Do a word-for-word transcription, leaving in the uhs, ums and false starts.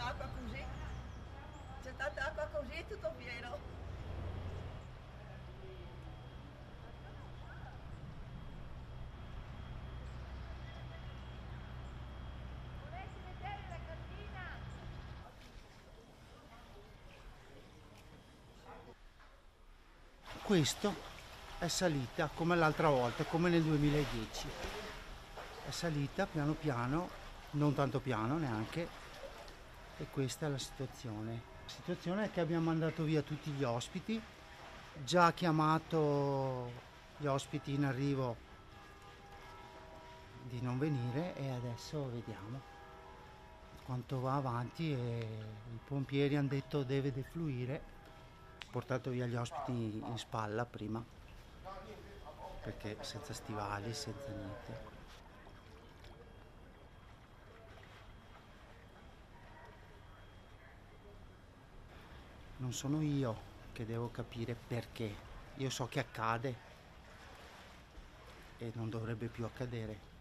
acqua così, c'è tanta acqua così è tutto pieno. Volessi vedere la cantina? Questo è salita come l'altra volta, come nel duemiladieci. È salita piano piano, non tanto piano neanche, e questa è la situazione. La situazione è che abbiamo mandato via tutti gli ospiti, già chiamato gli ospiti in arrivo di non venire e adesso vediamo quanto va avanti e i pompieri hanno detto deve defluire. Ho portato via gli ospiti in spalla prima perché senza stivali, senza niente. Non sono io che devo capire perché. Io so che accade e non dovrebbe più accadere.